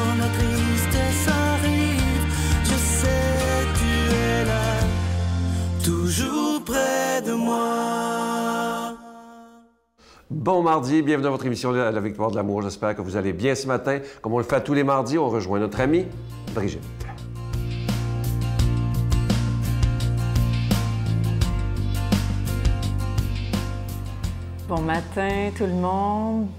quand la tristesse arrive, je sais que tu es là, toujours près de moi. Bon mardi, bienvenue dans votre émission de La Victoire de l'amour. J'espère que vous allez bien ce matin. Comme on le fait tous les mardis, on rejoint notre amie Brigitte. Bon matin tout le monde.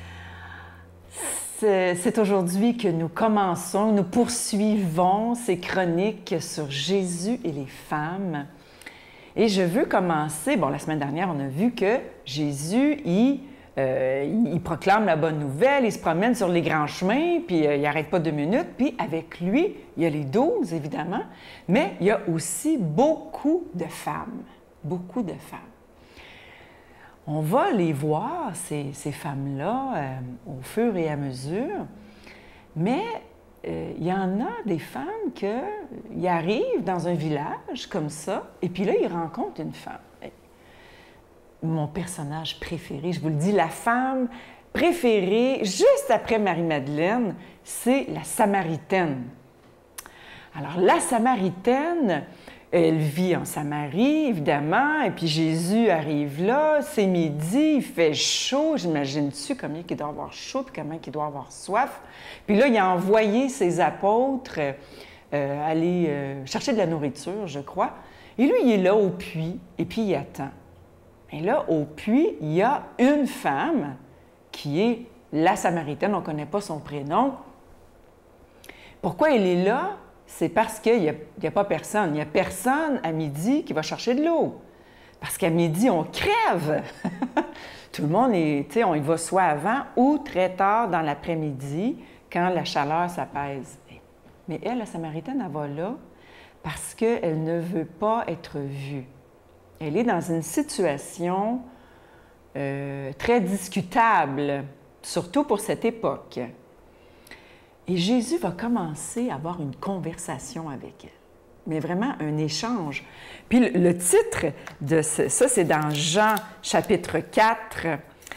C'est aujourd'hui que nous commençons, nous poursuivons ces chroniques sur Jésus et les femmes. Et je veux commencer, bon, la semaine dernière, on a vu que Jésus, il proclame la bonne nouvelle, il se promène sur les grands chemins, puis il n'arrête pas 2 minutes, puis avec lui, il y a les 12, évidemment, mais il y a aussi beaucoup de femmes, beaucoup de femmes. On va les voir, ces femmes-là, au fur et à mesure, mais il y en a des femmes qui arrivent dans un village comme ça, et puis là, ils rencontrent une femme. Mon personnage préféré, je vous le dis, la femme préférée, juste après Marie-Madeleine, c'est la Samaritaine. Alors, la Samaritaine, elle vit en Samarie, évidemment, et puis Jésus arrive là, c'est midi, il fait chaud, j'imagine-tu combien il doit avoir chaud, puis combien il doit avoir soif. Puis là, il a envoyé ses apôtres aller chercher de la nourriture, je crois. Et lui, il est là au puits, et puis il attend. Et là, au puits, il y a une femme qui est la Samaritaine, on ne connaît pas son prénom. Pourquoi elle est là? C'est parce qu'il n'y a pas personne. Il n'y a personne à midi qui va chercher de l'eau. Parce qu'à midi, on crève. Tout le monde on y va soit avant ou très tard dans l'après-midi, quand la chaleur s'apaise. Mais elle, la Samaritaine, elle va là parce qu'elle ne veut pas être vue. Elle est dans une situation très discutable, surtout pour cette époque. Et Jésus va commencer à avoir une conversation avec elle, mais vraiment un échange. Puis le titre de ça, c'est dans Jean chapitre 4,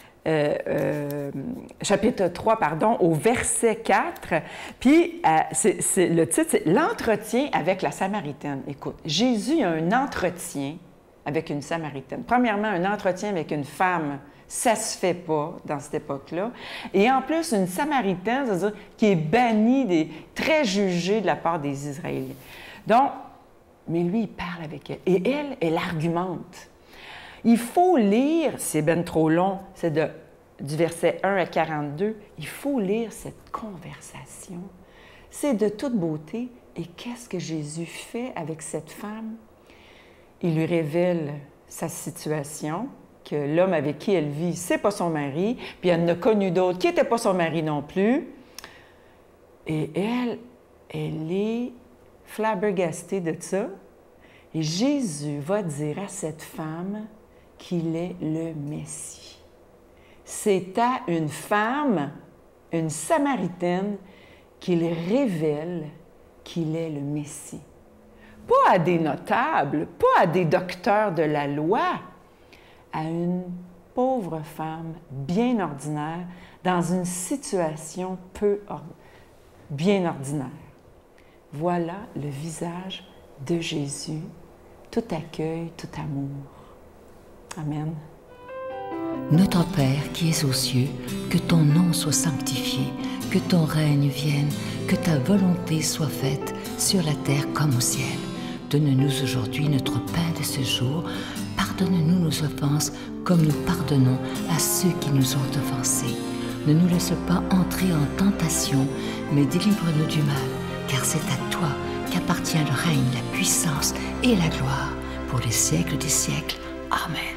chapitre 3, pardon, au verset 4. Puis le titre, c'est « L'entretien avec la Samaritaine ». Écoute, Jésus a un entretien avec une Samaritaine. Premièrement, un entretien avec une femme, ça se fait pas dans cette époque-là. Et en plus, une Samaritaine, c'est-à-dire qui est bannie, très jugée de la part des Israéliens. Donc, mais lui, il parle avec elle. Et elle argumente. Il faut lire, c'est bien trop long, c'est du verset 1 à 42, il faut lire cette conversation. C'est de toute beauté. Et qu'est-ce que Jésus fait avec cette femme? Il lui révèle sa situation, que l'homme avec qui elle vit, c'est pas son mari, puis elle en a connu d'autres qui n'étaient pas son mari non plus. Et elle est flabbergastée de ça. Et Jésus va dire à cette femme qu'il est le Messie. C'est à une femme, une Samaritaine, qu'il révèle qu'il est le Messie. Pas à des notables, pas à des docteurs de la loi, à une pauvre femme bien ordinaire dans une situation bien ordinaire. Voilà le visage de Jésus, tout accueil, tout amour. Amen. Notre Père qui es aux cieux, que ton nom soit sanctifié, que ton règne vienne, que ta volonté soit faite sur la terre comme au ciel. Donne-nous aujourd'hui notre pain de ce jour. Pardonne-nous nos offenses comme nous pardonnons à ceux qui nous ont offensés. Ne nous laisse pas entrer en tentation, mais délivre-nous du mal, car c'est à toi qu'appartient le règne, la puissance et la gloire pour les siècles des siècles. Amen.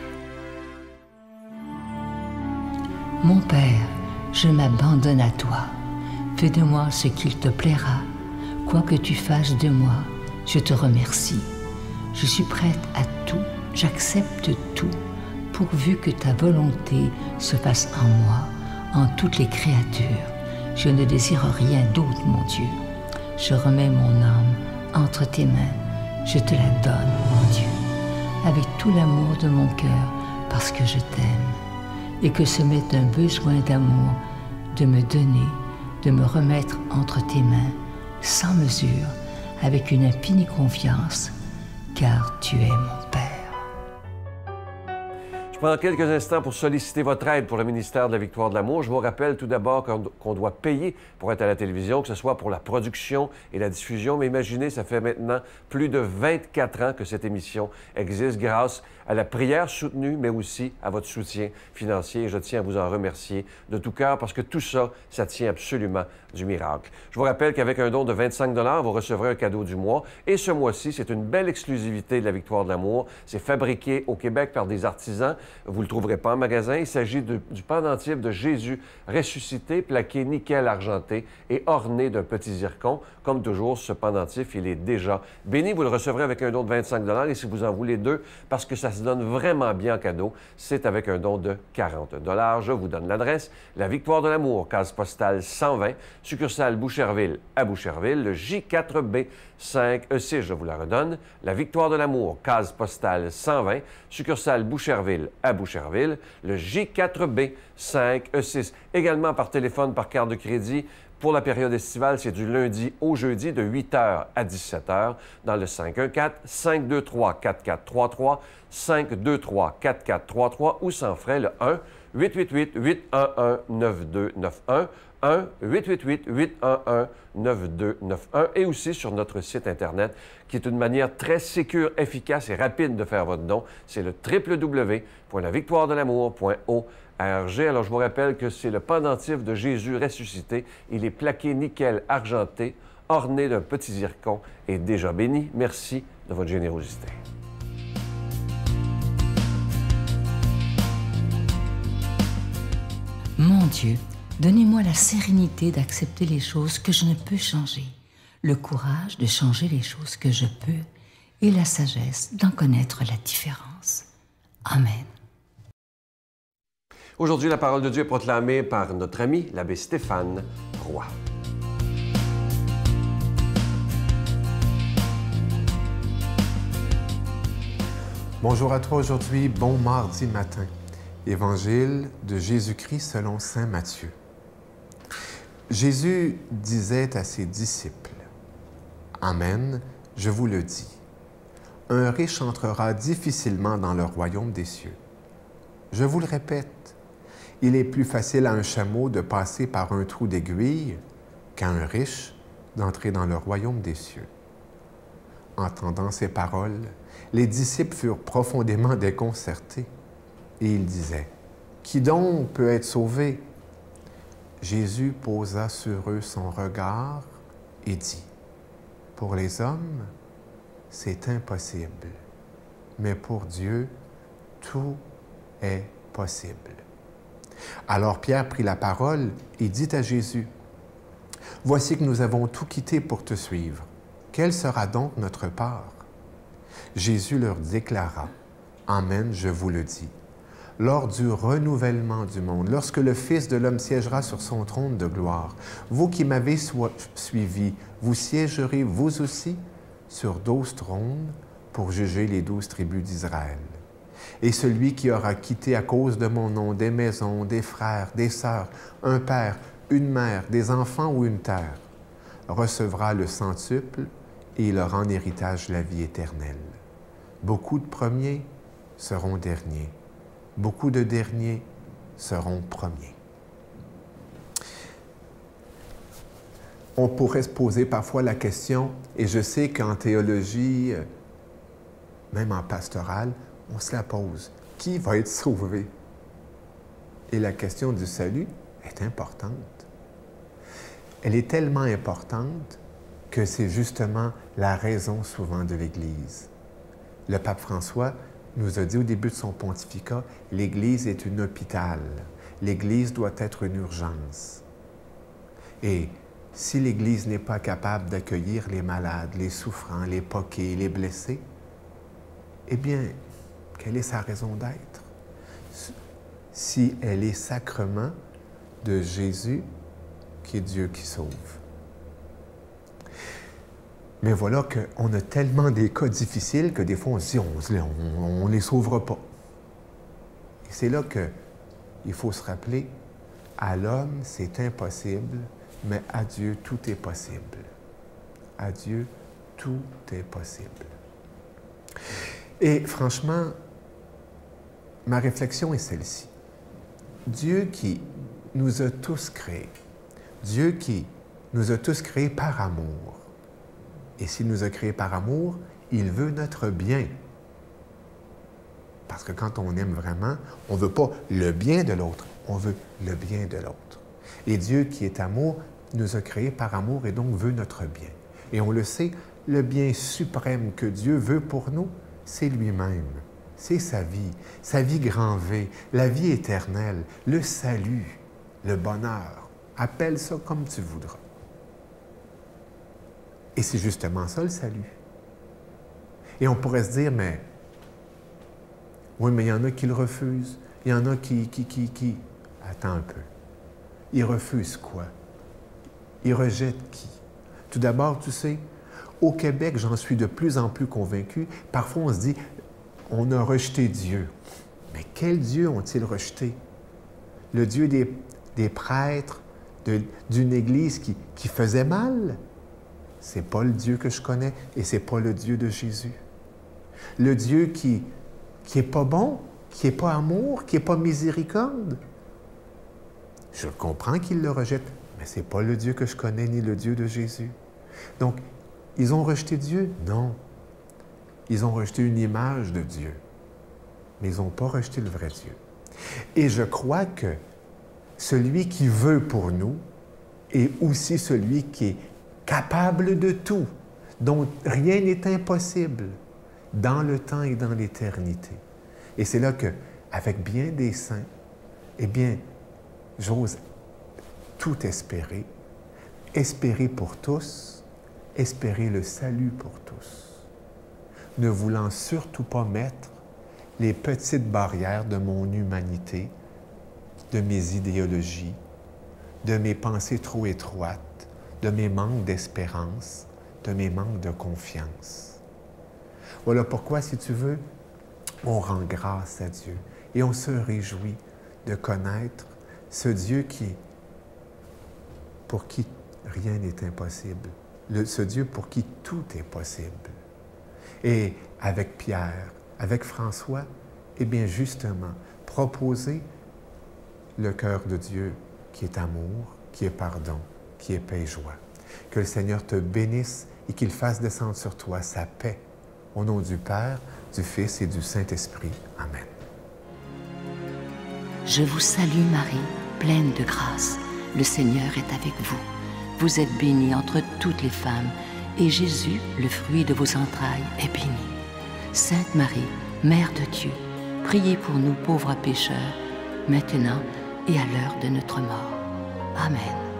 Mon Père, je m'abandonne à toi. Fais de moi ce qu'il te plaira. Quoi que tu fasses de moi, je te remercie. Je suis prête à tout, j'accepte tout, pourvu que ta volonté se fasse en moi, en toutes les créatures. Je ne désire rien d'autre, mon Dieu. Je remets mon âme entre tes mains. Je te la donne, mon Dieu, avec tout l'amour de mon cœur, parce que je t'aime, et que ce m'est un besoin d'amour de me donner de me remettre entre tes mains, sans mesure, avec une infinie confiance, car tu es mon Père. Je prends quelques instants pour solliciter votre aide pour le ministère de la Victoire de l'Amour. Je vous rappelle tout d'abord qu'on doit payer pour être à la télévision, que ce soit pour la production et la diffusion. Mais imaginez, ça fait maintenant plus de 24 ans que cette émission existe grâce à la prière soutenue, mais aussi à votre soutien financier. Et je tiens à vous en remercier de tout cœur parce que tout ça, ça tient absolument du miracle. Je vous rappelle qu'avec un don de 25 $, vous recevrez un cadeau du mois. Et ce mois-ci, c'est une belle exclusivité de la Victoire de l'Amour. C'est fabriqué au Québec par des artisans. Vous ne le trouverez pas en magasin. Il s'agit du pendentif de Jésus ressuscité, plaqué nickel argenté et orné d'un petit zircon. Comme toujours, ce pendentif, il est déjà béni. Vous le recevrez avec un don de 25 $. Et si vous en voulez deux, parce que ça se donne vraiment bien en cadeau, c'est avec un don de 40 $. Je vous donne l'adresse. La Victoire de l'Amour, case postale 120, succursale Boucherville à Boucherville, le J4B 5E6, je vous la redonne. La Victoire de l'Amour, case postale 120, succursale Boucherville à Boucherville, le J4B 5E6. Également par téléphone, par carte de crédit. Pour la période estivale, c'est du lundi au jeudi de 8 h à 17 h dans le 514-523-4433, 523-4433 ou sans frais le 1-888-811-9291, 1-888-811-9291 et aussi sur notre site Internet qui est une manière très sécure, efficace et rapide de faire votre don. C'est le www.lavictoiredelamour.org. Alors, je vous rappelle que c'est le pendentif de Jésus ressuscité. Il est plaqué nickel argenté, orné d'un petit zircon et déjà béni. Merci de votre générosité. Mon Dieu, donnez-moi la sérénité d'accepter les choses que je ne peux changer, le courage de changer les choses que je peux et la sagesse d'en connaître la différence. Amen. Aujourd'hui, la parole de Dieu est proclamée par notre ami, l'abbé Stéphane Roy. Bonjour à toi aujourd'hui, bon mardi matin. Évangile de Jésus-Christ selon saint Matthieu. Jésus disait à ses disciples, « Amen, je vous le dis, un riche entrera difficilement dans le royaume des cieux. Je vous le répète, il est plus facile à un chameau de passer par un trou d'aiguille qu'à un riche d'entrer dans le royaume des cieux. » Entendant ces paroles, les disciples furent profondément déconcertés et ils disaient, « Qui donc peut être sauvé? » Jésus posa sur eux son regard et dit, « Pour les hommes, c'est impossible, mais pour Dieu, tout est possible. » Alors Pierre prit la parole et dit à Jésus, « Voici que nous avons tout quitté pour te suivre. Quelle sera donc notre part? » Jésus leur déclara, « Amen, je vous le dis. Lors du renouvellement du monde, lorsque le Fils de l'homme siégera sur son trône de gloire, vous qui m'avez suivi, vous siégerez vous aussi sur 12 trônes pour juger les 12 tribus d'Israël. Et celui qui aura quitté à cause de mon nom des maisons, des frères, des sœurs, un père, une mère, des enfants ou une terre, recevra le centuple et il aura en héritage la vie éternelle. Beaucoup de premiers seront derniers. Beaucoup de derniers seront premiers. » On pourrait se poser parfois la question, et je sais qu'en théologie, même en pastorale, on se la pose. Qui va être sauvé? Et la question du salut est importante. Elle est tellement importante que c'est justement la raison souvent de l'Église. Le pape François nous a dit au début de son pontificat, l'Église est un hôpital. L'Église doit être une urgence. Et si l'Église n'est pas capable d'accueillir les malades, les souffrants, les poqués, les blessés, eh bien, quelle est sa raison d'être? Si elle est sacrement de Jésus, qui est Dieu qui sauve. Mais voilà qu'on a tellement des cas difficiles que des fois on se dit, on ne les sauvera pas. Et c'est là qu'il faut se rappeler, à l'homme c'est impossible, mais à Dieu, tout est possible. À Dieu, tout est possible. Et franchement, ma réflexion est celle-ci. Dieu qui nous a tous créés, Dieu qui nous a tous créés par amour. Et s'il nous a créés par amour, il veut notre bien. Parce que quand on aime vraiment, on ne veut pas le bien de l'autre, on veut le bien de l'autre. Et Dieu qui est amour nous a créés par amour et donc veut notre bien. Et on le sait, le bien suprême que Dieu veut pour nous, c'est lui-même. C'est sa vie grand V, la vie éternelle, le salut, le bonheur. Appelle ça comme tu voudras. Et c'est justement ça le salut. Et on pourrait se dire, mais oui, mais il y en a qui le refusent. Il y en a qui... Attends un peu. Ils refusent quoi? Ils rejettent qui? Tout d'abord, tu sais, au Québec, j'en suis de plus en plus convaincu. Parfois, on se dit, on a rejeté Dieu. Mais quel Dieu ont-ils rejeté? Le Dieu des prêtres, d'une Église qui faisait mal? C'est pas le Dieu que je connais et c'est pas le Dieu de Jésus. Le Dieu qui est pas bon, qui est pas amour, qui est pas miséricorde. Je comprends qu'ils le rejettent, mais c'est pas le Dieu que je connais ni le Dieu de Jésus. Donc, ils ont rejeté Dieu? Non. Ils ont rejeté une image de Dieu, mais ils n'ont pas rejeté le vrai Dieu. Et je crois que celui qui veut pour nous est aussi celui qui est capable de tout, dont rien n'est impossible dans le temps et dans l'éternité. Et c'est là que, avec bien des saints, eh bien, j'ose tout espérer, espérer pour tous, espérer le salut pour tous, ne voulant surtout pas mettre les petites barrières de mon humanité, de mes idéologies, de mes pensées trop étroites, de mes manques d'espérance, de mes manques de confiance. Voilà pourquoi, si tu veux, on rend grâce à Dieu et on se réjouit de connaître ce Dieu pour qui rien n'est impossible, ce Dieu pour qui tout est possible. Et avec Pierre, avec François, eh bien justement, proposer le cœur de Dieu qui est amour, qui est pardon, qui est paix et joie. Que le Seigneur te bénisse et qu'il fasse descendre sur toi sa paix. Au nom du Père, du Fils et du Saint-Esprit. Amen. Je vous salue Marie, pleine de grâce. Le Seigneur est avec vous. Vous êtes bénie entre toutes les femmes, et Jésus, le fruit de vos entrailles, est béni. Sainte Marie, Mère de Dieu, priez pour nous pauvres pécheurs, maintenant et à l'heure de notre mort. Amen.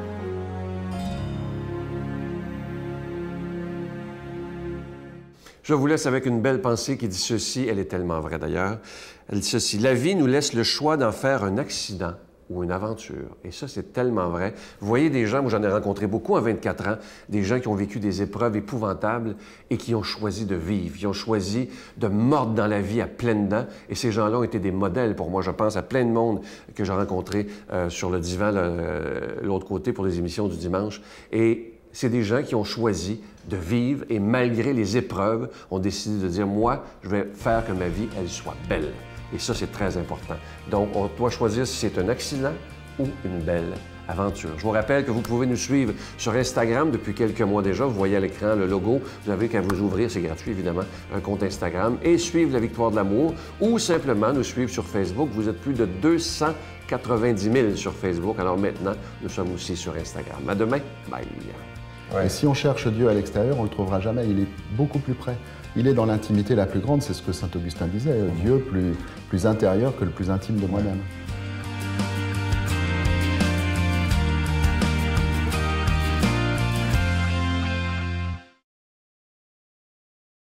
Je vous laisse avec une belle pensée qui dit ceci, elle est tellement vraie d'ailleurs. Elle dit ceci, la vie nous laisse le choix d'en faire un accident ou une aventure. Et ça, c'est tellement vrai. Vous voyez des gens, moi j'en ai rencontré beaucoup en 24 ans, des gens qui ont vécu des épreuves épouvantables et qui ont choisi de vivre, qui ont choisi de mordre dans la vie à pleines dents. Et ces gens-là ont été des modèles pour moi. Je pense à plein de monde que j'ai rencontré sur le divan, l'autre côté pour les émissions du dimanche. Et c'est des gens qui ont choisi de vivre et malgré les épreuves, ont décidé de dire, moi, je vais faire que ma vie, elle soit belle. Et ça, c'est très important. Donc, on doit choisir si c'est un accident ou une belle aventure. Je vous rappelle que vous pouvez nous suivre sur Instagram depuis quelques mois déjà. Vous voyez à l'écran le logo. Vous avez qu'à vous ouvrir, c'est gratuit évidemment, un compte Instagram et suivre la Victoire de l'amour ou simplement nous suivre sur Facebook. Vous êtes plus de 290 000 sur Facebook. Alors maintenant, nous sommes aussi sur Instagram. À demain. Bye. Ouais. Et si on cherche Dieu à l'extérieur, on ne le trouvera jamais. Il est beaucoup plus près. Il est dans l'intimité la plus grande. C'est ce que saint Augustin disait. Dieu plus intérieur que le plus intime de moi-même.